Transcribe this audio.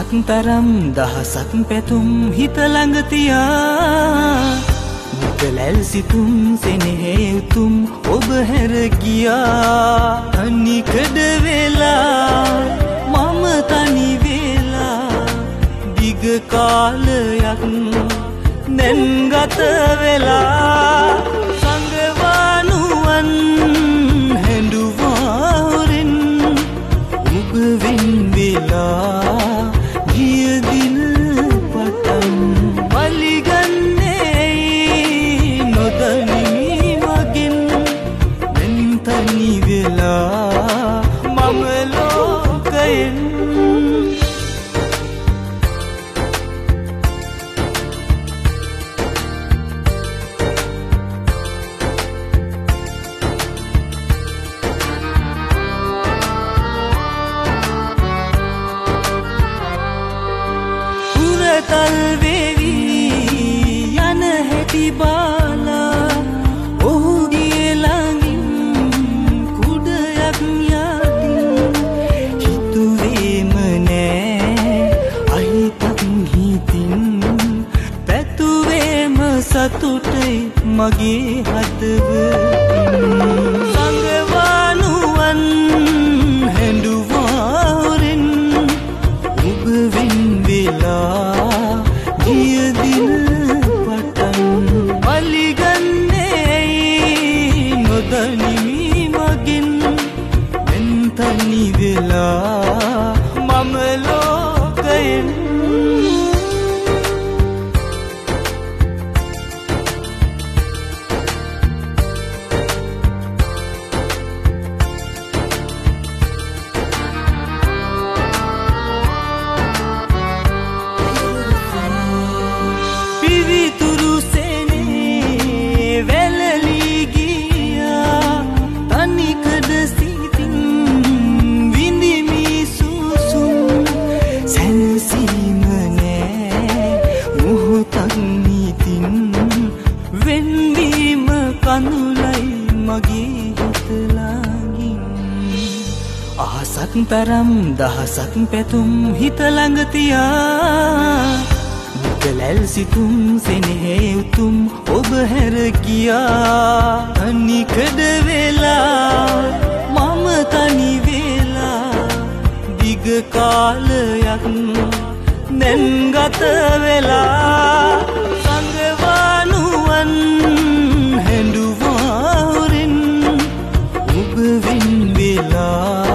අහසක් තරම් දහසක් පැතුම් හිත ළඟ තියා මුදලැල් සිතුම් සෙනෙහේ උතුම් ඔබ හැර ගියා තනිකඩ වෙලා මම තනි වෙලා දිග කාලයක් දැන් ගත වෙලා සංගවානුවන් හැඬුවාරින් ඔබ වෙන් වෙලා ගිය දින පටන් වලිගන්නේ නොදනිමි මගෙන් දැන් තනි වෙලා මම ලෝකයෙන් තල් වේවි යන හැටි බාලා ඔහුගේ ළඟින් කුඩයක් යටින් හිතුවේම නෑ අහිතක් හිතින් පැතුවේම සතුටයි මගේ හදවතින් සංගවානුවන් හැඬුවාරින් ඔබ වෙන් වෙලා ගිය දින පටන් වලිගන්නේ නොදනිමි මගෙන් දැන් තනි වෙලා මම ලෝකයෙන් පිවිතුරු සෙනේ වැළලී ගියා තනිකඩ සිටින් විඳිමි සුසුම් සැනසීම නෑ මොහොතක් නිතින් වෙන්වීම කඳුලයි මගේ හිත ළඟින් අහසක් තරම් දහසක් පැතුම් හිත ළඟ තියා මුදලැල් සිතුම් සෙනෙහේ උතුම් ඔබ හැර ගියා තනිකඩ වෙලා මම තනි වෙලා දිග කාලයක් දැන් ගත වෙලා සංගවානුවන් හැඬුවාරින් ඔබ වෙන් වෙලා